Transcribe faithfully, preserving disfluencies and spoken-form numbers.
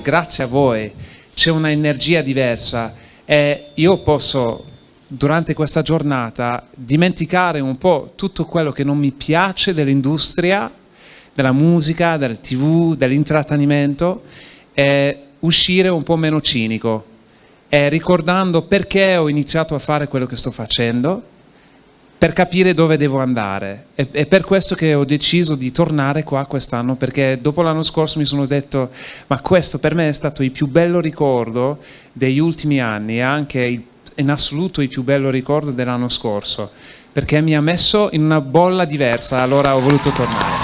grazie a voi c'è un'energia diversa e io posso durante questa giornata dimenticare un po' tutto quello che non mi piace dell'industria, della musica, del tivù, dell'intrattenimento e uscire un po' meno cinico e ricordando perché ho iniziato a fare quello che sto facendo, per capire dove devo andare. È, è per questo che ho deciso di tornare qua quest'anno, perché dopo l'anno scorso mi sono detto ma questo per me è stato il più bello ricordo degli ultimi anni e anche il, in assoluto il più bello ricordo dell'anno scorso, perché mi ha messo in una bolla diversa, allora ho voluto tornare.